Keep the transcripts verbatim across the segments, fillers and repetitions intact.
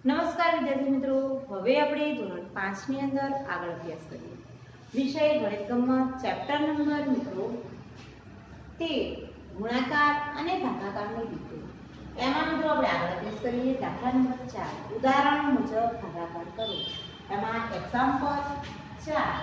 નમસ્કાર વિદ્યાર્થી મિત્રો, હવે આપણે ધોરણ પાંચ ની અંદર આગળ અભ્યાસ કરીએ. વિષય ગણિત ગમ્મત, ચેપ્ટર નંબર મિત્રો તેર, ગુણાકાર અને ભાગાકારની રીતો. એમાં મિત્રો આપણે આગળ અભ્યાસ કરીએ. દાખલા નંબર ચાર, ઉદાહરણ મુજબ ભાગાકાર કરો. એમાં એક્ઝામ્પલ ચાર,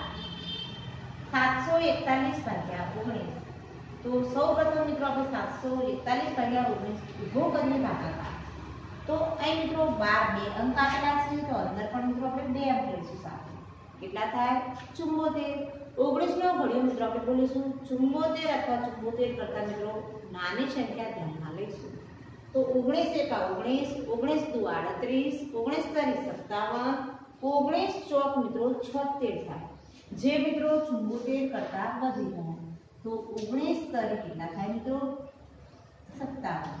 સાતસો એકતાલીસ ભાગ્યા ઓગણીસ. તો સૌ પ્રથમ મિત્રો આપણે સાતસો એકતાલીસ ભાગ્યા ઓગણીસ ઉભો કરીને ભાગાકાર. તો અહીં મિત્રો બાર બે અંક આપેલા છે, તો અંદર પણ મિત્રો આપણે બે અંક લઈશું સાથે. કેટલા થાય? ચુમ્મોતેર. ઓગણીસ નો ઘડિયો મિત્રો આપણે બોલીશું ચુમ્મોતેર અથવા ચુમ્મોતેર કરતા મિત્રો નાની સંખ્યા ધ્યાનમાં લઈશું. તો ઓગણીસ એકા ઓગણીસ, ઓગણીસ દુ આડત્રીસ, ઓગણીસ તરી સત્તાવન, ઓગણીસ ચોક મિત્રો છોતેર થાય, જે મિત્રો ચુમ્મોતેર કરતા વધી જાય. તો ઓગણીસ તરી કેટલા થાય મિત્રો? સત્તાવન.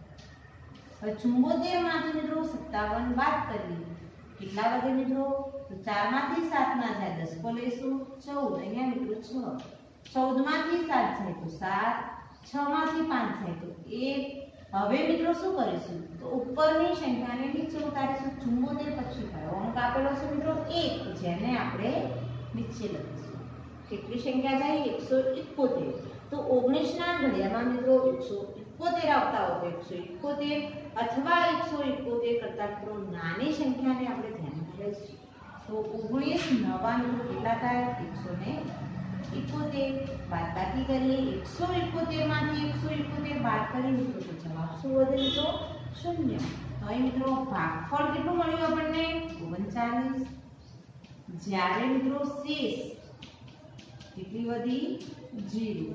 હવે ચુમ્મોતેર માંથી મિત્રો સત્તાવન બાદ કરીએ, કેટલા વધે મિત્રો? તો ચાર માંથી સાત ના જાય, દસ કો લઈશું ચૌદ. અહીંયા મિત્રો છ. ચૌદ માંથી સાત જાય તો સાત, છ માંથી પાંચ જાય તો એક. હવે મિત્રો શું કરીશું? તો ઉપરની સંખ્યાને નીચે ઉતારીશું. ચુમ્મોતેર પછી કયો અંક આપેલો છે મિત્રો? એક, જેને આપણે નીચે લખીશું. કેટલી સંખ્યા જાય? એકસો એકોતેર. તો ઓગણીસ ના ઘડિયામાં મિત્રો એકસો એકોતેર આવતા હોય તો એકસો એકોતેર અથવા એકસો એકોતેર કરતા મિત્રો નાની સંખ્યાને આપણે ધ્યાનમાં લઈશું. તો ઓગણીસ નવા મિત્રો કેટલા થાય? એકસો એકોતેર. બાદબાકી કરીએ. એકસો એકોતેર માંથી એકસો એકોતેર બાદ કરીએ મિત્રો તો જવાબ શું વધે મિત્રો? શૂન્ય. હવે મિત્રો ભાગફળ કેટલું મળ્યું આપણને? ઓગણચાલીસ. જ્યારે મિત્રો શેષ કેટલી વધી? જીરો.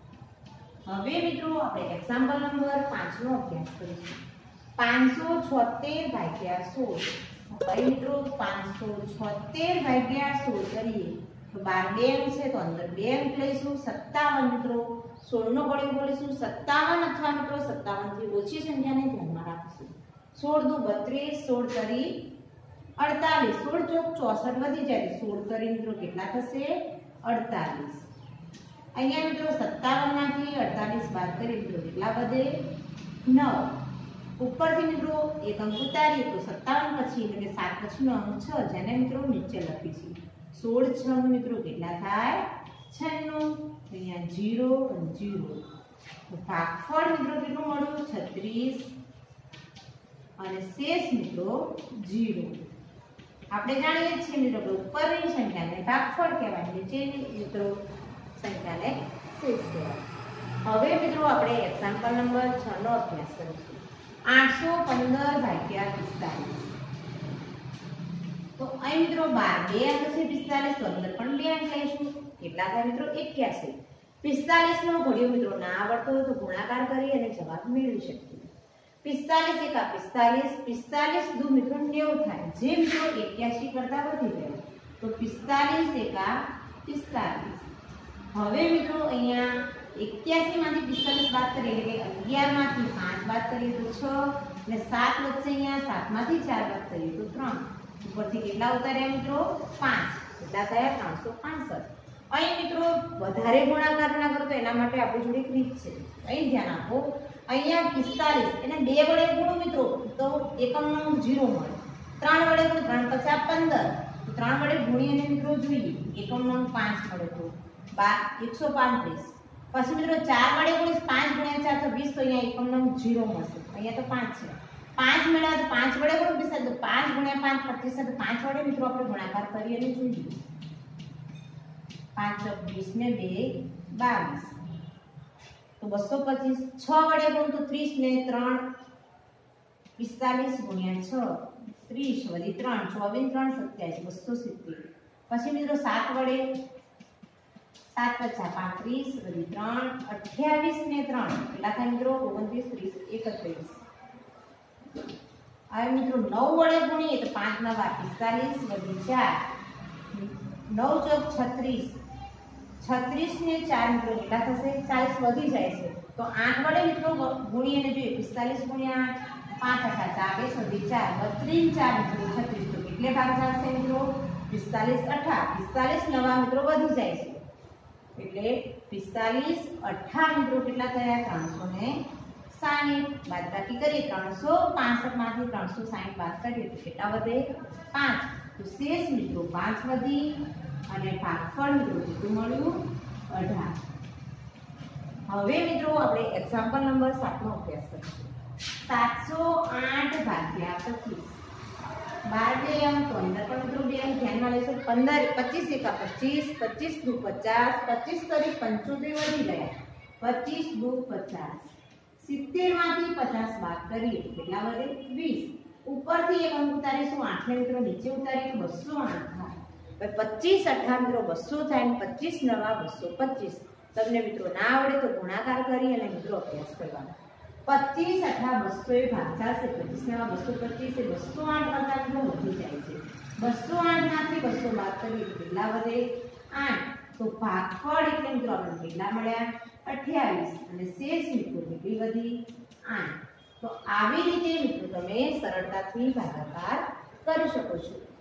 હવે મિત્રો આપણે એક્ઝામ્પલ નંબર પાંચ નો અભ્યાસ કરીશું. પાંચસો છોતેર ભાગ્યા સોળ. હવે મિત્રો પાંચસો છોતેર ભાગ્યા સોળ કરીએ તો બાર બે અંક છે, તો અંદર બે અંક લઈશું. સત્તાવન મિત્રો સોળ નો ઘડિયો બોલીશું સત્તાવન અથવા મિત્રો સત્તાવન થી ઓછી સંખ્યાને ધ્યાનમાં રાખીશું. સોળ દુ બત્રીસ, સોળ તરી અડતાલીસ, સોળ ચોક ચોસઠ વધી જાય. સોળ તરી મિત્રો કેટલા થશે? અડતાલીસ. અહીંયા મિત્રો સત્તાવન માંથી અડતાલીસ બાદ કરીએ મિત્રો કેટલા વધે? નવ. ઉપરથી મિત્રો એક અંક ઉતારીએ તો સત્તાવન પછી એટલે કે સાત પછીનો અંક છ, જેને મિત્રો નીચે લખીશું. સોળ છ મિત્રો કેટલા થાય? છન્નું. અહીંયા જીરો અને જીરો. ભાગફળ મિત્રો કેટલું મળ્યું? છત્રીસ અને શેષ મિત્રો જીરો. આપણે જાણીએ છીએ મિત્રો કે ઉપરની સંખ્યાને ભાગફળ કહેવાય, નીચેની મિત્રો સંખ્યાને શેષ કહેવાય. હવે મિત્રો આપણે એક્ઝામ્પલ નંબર છ નો અભ્યાસ કરીશું. આઠસો પંદર ભાગ્યા પિસ્તાલીસ. તો અહીં મિત્રો બાર બે અંક છે, પિસ્તાલીસ તો અંદર પણ બે અંક લઈશું. કેટલા થાય મિત્રો? એક્યાસી. પિસ્તાલીસ નો ઘડિયો મિત્રો ના આવડતો હોય તો ગુણાકાર કરી અને જવાબ મેળવી શકીએ. પિસ્તાલીસ એકા પિસ્તાલીસ, પિસ્તાલીસ દુ મિત્રો નેવું થાય, જે મિત્રો એક્યાસી કરતા વધી જાય. તો પિસ્તાલીસ એકા પિસ્તાલીસ. હવે મિત્રો અહીંયા એક્યાસી માંથી પિસ્તાલીસ બાદ કરીએ એટલે કે અગિયાર માંથી પાંચ બાદ કરીએ તો છ, અને સાત વધશે. અહીંયા સાત માંથી ચાર બાદ કરીએ તો ત્રણ. ઉપરથી કેટલા ઉતાર્યા મિત્રો? પાંચ. કેટલા થયા? ત્રણસો પાંસઠ. અહીં મિત્રો વધારે ગુણાકાર ના કરો તો એના માટે આપણી જોડે એક રીત છે. અહીં ધ્યાન આપો. અહીંયા પિસ્તાલીસ એને બે વડે ગુણો મિત્રો તો એકમ નો જીરો મળે. ત્રણ વડે ગુણો, ત્રણ પચાસ પંદર, તો ત્રણ વડે ગુણી અને મિત્રો જોઈએ એકમ નો પાંચ મળે તો એકસો પાંત્રીસ. પછી મિત્રો ચાર વડે ગુણીશ, પાંચ ગુણ્યા ચાર તો વીસ, તો અહીંયા એકમ નો જીરો મળશે. અહીંયા તો પાંચ છે. પાંચ મેળવ્યા તો પાંચ વડે ગુણો પિસ્તાલીસ, તો પાંચ ગુણ્યા પાંચ પચીસ, તો પાંચ વડે મિત્રો આપણે ગુણાકાર કરીએ અને જોઈએ. પાંચ ચોક વીસ ને બે બાવીસ, તો બસો પચીસ. છ વડે ગુણ તો ત્રીસ ને ત્રણ પિસ્તાલીસ ગુણ્યા છ ત્રીસ વધી ત્રણ, ચોવીસ ત્રણ સત્યાવીસ, બસો સિત્તેર. પછી મિત્રો સાત વડે સાત પચાસ પાંત્રીસ વધી ત્રણ અઠ્યાવીસ ને ત્રણ કેટલા થાય મિત્રો? ઓગણત્રીસ ત્રીસ એકત્રીસ. હવે મિત્રો નવ વડે ગુણીએ તો પાંચ નવા પિસ્તાલીસ વધી ચાર, નવ ચોક છત્રીસ, છત્રીસ ને ચાર મિત્રો કેટલા થશે? ચાલીસ વધી જાય છે. તો આઠ વડે મિત્રો ગુણીએ ને જોઈએ પિસ્તાલીસ ગુણ્યા આઠ, પાંચ અઠા ચાલીસ વધી ચાર, બત્રીસ ચાર મિત્રો છત્રીસ. તો કેટલે ભાગ થશે મિત્રો? પિસ્તાલીસ અઠા, પિસ્તાલીસ નવા મિત્રો વધી જાય છે એટલે પિસ્તાલીસ અઠા મિત્રો કેટલા થયા? ત્રણસો ને સાહીઠ બાદબાકી કરીએ ત્રણસો પાસઠ માંથી ત્રણસો સાહીઠ બાદ કરીએ તો કેટલા વધે પાંચ તો શેષ મિત્રો પાંચ વધી અને ભાગફળ મિત્રો કેટલું મળ્યું અઢાર હવે મિત્રો આપણે એક્ઝામ્પલ નંબર સાત નો અભ્યાસ કરીશું સાતસો આઠ ભાગ્યા પચીસ બાર બે અંક પંદર પણ મિત્રો બે અંક ધ્યાનમાં લેશો પંદર પચીસ એકા પચીસ પચીસ દુ પચાસ પચીસ કરી પંચોતેર વધી ગયા પચીસ દુ પચાસ સિત્તેર માંથી પચાસ બાદ કરીએ કેટલા વધે વીસ ઉપરથી એક અંક ઉતારીશું આઠ ને મિત્રો નીચે ઉતારીએ બસો આઠ થાય પચીસ અઠાર મિત્રો બસો થાય પચીસ નવા બસો પચીસ તમને મિત્રો ના આવડે તો ગુણાકાર કરી અને મિત્રો અભ્યાસ કરવાનો પચીસ અઠા બસો એ ભાગ્યા છે પચીસ નવા બસો પચીસ એ બસો આઠ કરતા મિત્રો વધી જાય છે બસો આઠ માંથી બસો બાદ કરીએ કેટલા વધે આઠ તો ભાગફળ એટલે મિત્રો આપણે કેટલા મળ્યા અઠ્યાવીસ અને શેષ મિત્રો કેટલી વધી આઠ તો આવી રીતે મિત્રો તમે સરળતાથી ભાગાકાર કરી શકો છો।